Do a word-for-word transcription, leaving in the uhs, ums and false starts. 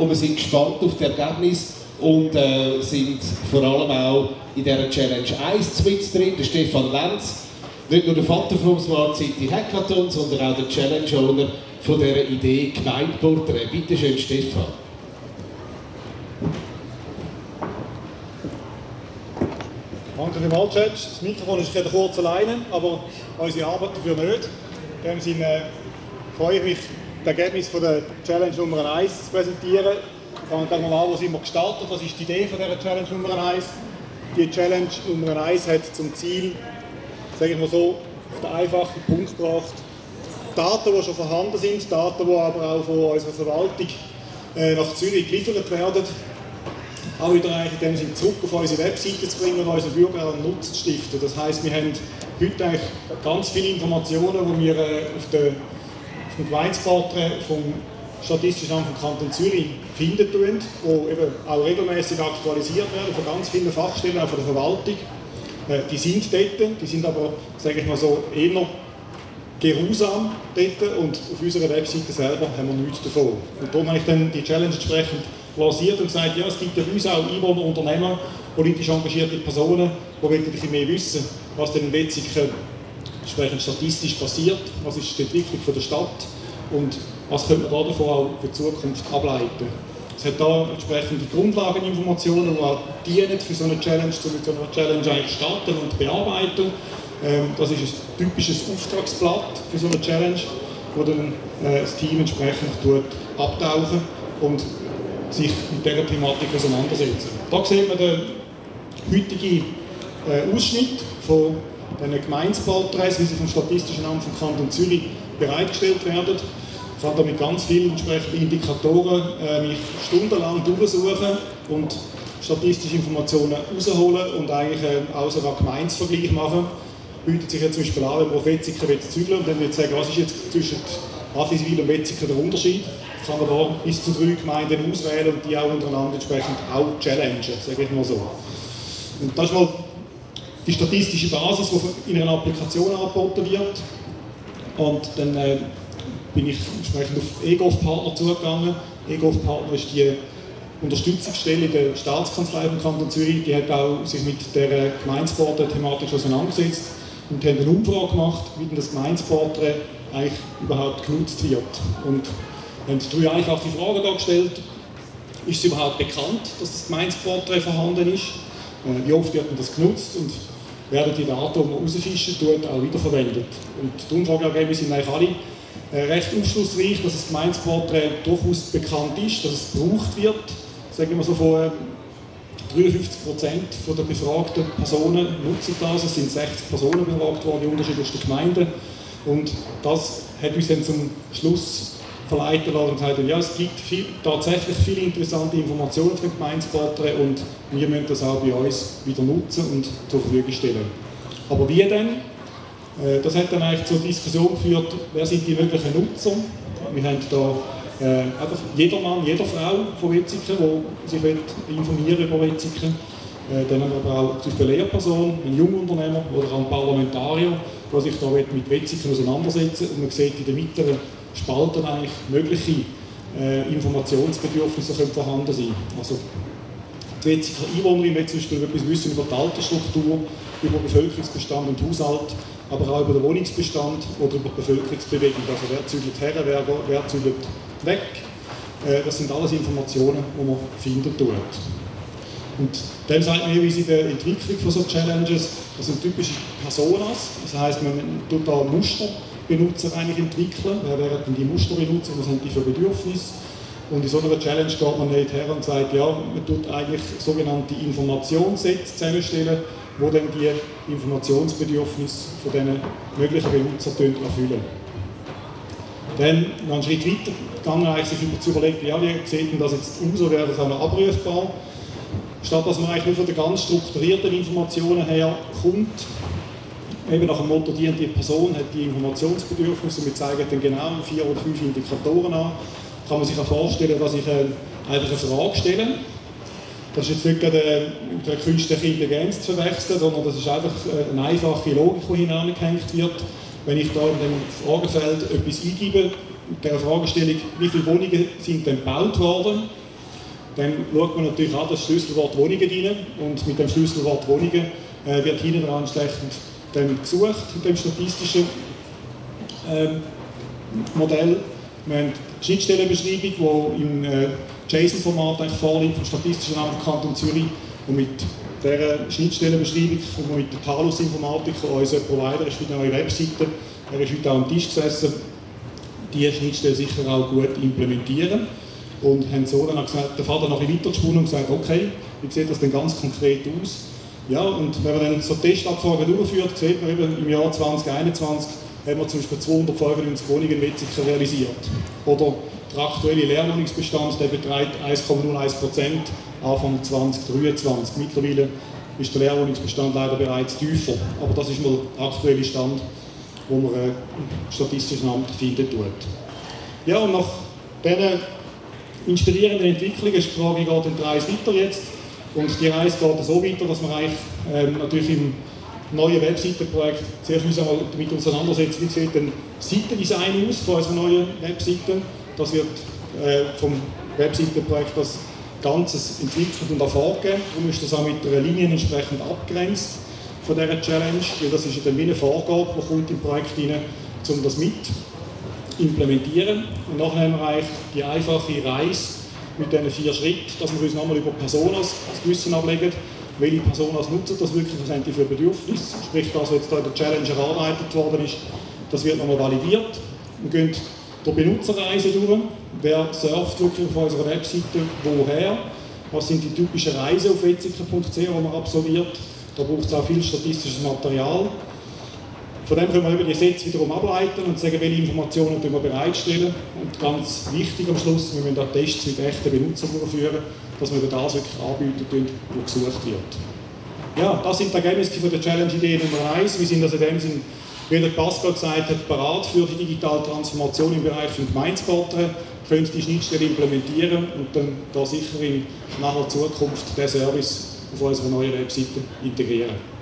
und wir sind gespannt auf das Ergebnis und äh, sind vor allem auch in dieser Challenge eins mit drin, der Stefan Lenz, nicht nur der Vater vom Smart City Hackathon, sondern auch der Challenge-Owner von dieser Idee Gemeindeporträt. Bitte schön, Stefan. Danke vielmals, Chat. Das Mikrofon ist ein kurz alleine, aber unsere Arbeit dafür nicht. In dem Sinne freue ich mich, das Ergebnis von der Challenge Nummer eins zu präsentieren. Fangen wir mal an, wo sind wir gestartet, was ist die Idee von dieser Challenge Nummer eins? Die Challenge Nummer eins hat zum Ziel, sage ich mal so, auf den einfachen Punkt gebracht, Daten, die schon vorhanden sind, Daten, die aber auch von unserer Verwaltung äh, nach Zürich geliefert werden, auch wieder eigentlich in dem Sinne zurück auf unsere Webseite zu bringen und unseren Bürgern einen Nutzen zu stiften. Das heisst, wir haben heute eigentlich ganz viele Informationen, die wir äh, auf, der, auf dem Gemeindeporträt vom Statistischen Amt vom Kanton Zürich finden tun, die eben auch regelmäßig aktualisiert werden von ganz vielen Fachstellen, auch von der Verwaltung. Äh, die sind dort, die sind aber, sage ich mal so, eher geruhsam dort und auf unserer Webseite selber haben wir nichts davon. Und darum habe ich dann die Challenge entsprechend lanciert und gesagt, ja, es gibt ja bei uns auch Einwohner, Unternehmer, politisch engagierte Personen, die wollen ein bisschen mehr wissen, was denn in Wetzikon entsprechend statistisch passiert, was ist die Entwicklung von der Stadt und was könnte man davon auch für die Zukunft ableiten. Es hat da entsprechende Grundlageninformationen, die auch dienen für so eine Challenge, um mit so einer Challenge eigentlich starten und bearbeiten. Ähm, das ist ein typisches Auftragsblatt für so eine Challenge, wo dann äh, das Team entsprechend tut, abtauchen und sich mit dieser Thematik auseinandersetzen. Da sieht man den heutigen äh, Ausschnitt von den Gemeindeporträts, wie sie vom Statistischen Amt vom Kanton Zürich bereitgestellt werden. Ich kann da mit ganz vielen entsprechenden Indikatoren äh, mich stundenlang durchsuchen und statistische Informationen rausholen und eigentlich äh, auch sogar Gemeindevergleich machen. Bietet sich jetzt zum Beispiel an, wenn man auf Wetzikon zügeln und dann wird sagen, was ist jetzt zwischen Radliswil und Wetzikon der Unterschied. Kann man da bis zu drei Gemeinden auswählen und die auch untereinander entsprechend auch challengen, sage ich mal so. Und das ist mal die statistische Basis, die in einer Applikation angeboten wird. Und dann äh, bin ich entsprechend auf eGov-Partner zugegangen. eGov-Partner ist die Unterstützungsstelle der Staatskanzlei vom Kanton Zürich. Die hat auch sich mit der Gemeindeporträt-Thematik auseinandergesetzt und haben eine Umfrage gemacht, wie denn das Gemeindeporträt eigentlich überhaupt genutzt wird. Und wir haben drei einfache Fragen dargestellt. Ist es überhaupt bekannt, dass das Gemeindeporträt vorhanden ist? Wie oft wird das genutzt? Und werden die Daten, die man rausfischen tut, auch wiederverwendet? Und die Umfrageergebnisse sind eigentlich alle recht aufschlussreich, dass das Gemeindeporträt durchaus bekannt ist, dass es gebraucht wird. Sagen wir so, von dreiundfünfzig Prozent der befragten Personen nutzen das. Es sind sechzig Personen befragt worden, die unterschiedlichsten Gemeinden. Und das hat uns dann zum Schluss verleiten lassen und gesagt, ja, es gibt viel, tatsächlich viele interessante Informationen für den Gemeindeporträt und wir müssen das auch bei uns wieder nutzen und zur Verfügung stellen. Aber wie denn? Das hat dann eigentlich zur Diskussion geführt, wer sind die wirklichen Nutzer. Wir haben da äh, einfach jeder Mann, jede Frau von Wetzikon, die sich informieren über Wetzikon. Äh, dann haben wir aber auch zum Beispiel eine Lehrperson, ein Jungunternehmer oder auch ein Parlamentarier, der sich da mit Wetzikon auseinandersetzen will. Und man sieht in den mittleren Spalten eigentlich mögliche äh, Informationsbedürfnisse können vorhanden sein. Also die Wetzikon Einwohnerin will zum Beispiel etwas wissen über die Altersstruktur, über Bevölkerungsbestand und Haushalt, aber auch über den Wohnungsbestand oder über die Bevölkerungsbewegung. Also wer zügelt her, wer, wer zügelt weg. Äh, das sind alles Informationen, die man finden tut. Und dann sagt man jeweils in der Entwicklung von so Challenges, das sind typische Personas. Das heisst, man tut da Musterbenutzer eigentlich entwickeln. Wer wären denn die Musterbenutzer, was haben die für Bedürfnisse? Und in so einer Challenge geht man nicht her und sagt, ja, man tut eigentlich sogenannte Informationssets zusammenstellen, wo dann die Informationsbedürfnisse von diesen möglichen Benutzern erfüllen. Dann noch einen Schritt weiter gegangen, eigentlich sich zu überlegen, ja, wie sieht denn das jetzt aus, oder wäre das auch noch abrufbar? Statt dass man eigentlich nur von den ganz strukturierten Informationen her kommt, eben nach dem Motto, die und die Person hat die Informationsbedürfnisse und wir zeigen dann genau vier oder fünf Indikatoren an, kann man sich auch vorstellen, dass ich äh, einfach eine Frage stelle. Das ist jetzt nicht gerade mit der künstlichen Intelligenz zu verwechseln, sondern das ist einfach eine einfache Logik, die hineingehängt wird. Wenn ich da in dem Fragefeld etwas eingebe, mit der Fragestellung, wie viele Wohnungen sind denn gebaut worden, dann schaut man natürlich an das Schlüsselwort Wohnungen rein und mit dem Schlüsselwort Wohnungen äh, wird hinten dran entsprechend dann gesucht, mit dem statistischen ähm, Modell. Wir haben die Schnittstellenbeschreibung, die im äh, JSON-Format vorliegt, vom Statistischen Amt Kanton Zürich. Und mit dieser Schnittstellenbeschreibung kommen wir mit der Talus Informatik, der unser Provider ist für die neue Webseite. Er ist heute auch am Tisch gesessen, diese Schnittstelle sicher auch gut implementieren. Und haben so dann auch gesagt, der Vater noch ein bisschen weitergesponnen und gesagt, okay, wie sieht das denn ganz konkret aus? Ja, und wenn man dann so Testabfragen durchführt, sieht man eben im Jahr zwanzig einundzwanzig haben wir zum Beispiel zweihundertfünfundneunzig Wohnungen in Wetzikon realisiert. Oder der aktuelle Leerwohnungsbestand, der beträgt eins Komma null eins Prozent Anfang zwanzig dreiundzwanzig. Mittlerweile ist der Leerwohnungsbestand leider bereits tiefer, aber das ist mal der aktuelle Stand, den man im Statistischen Amt finden tut. Ja, und nach diesen inspirierenden Entwicklungen ist die Frage, wie geht denn die Reise weiter jetzt? Und die Reise geht so weiter, dass wir eigentlich ähm, natürlich im neuen Webseitenprojekt zuerst müssen wir damit auseinandersetzen, wie sieht denn das Seitendesign aus von unserer neuen Webseite. Das wird äh, vom Webseitenprojekt das Ganzes entwickelt und vorgegeben. Darum ist das auch mit einer Linie entsprechend abgrenzt von dieser Challenge, weil das ist ja dann wie eine Vorgabe, die kommt im Projekt rein, um das mit implementieren. Und nachher haben wir eigentlich die einfache Reise mit diesen vier Schritten, dass wir uns nochmal über Personas das Wissen ablegen. Welche Personas nutzen das wirklich, was haben die für Bedürfnisse? Sprich, das, was jetzt hier in der Challenge erarbeitet worden ist, das wird nochmal validiert. Wir gehen durch Benutzerreise durch. Wer surft wirklich auf unserer Webseite, woher? Was sind die typischen Reisen auf wetzikon punkt c h, die man absolviert? Da braucht es auch viel statistisches Material. Von dem können wir über die Sätze wiederum ableiten und sagen, welche Informationen wir bereitstellen. Und ganz wichtig am Schluss, wir müssen auch Tests mit echten Benutzern durchführen, dass wir über das wirklich anbieten, was gesucht wird. Ja, das sind die Ergebnisse von der Challenge-Idee Nummer eins. Wir sind also in dem Sinn, wie der Pascal gesagt hat, bereit für die digitale Transformation im Bereich von Gemeindeporträts, können die Schnittstelle implementieren und dann da sicher in naher Zukunft den Service auf unserer neuen Webseite integrieren.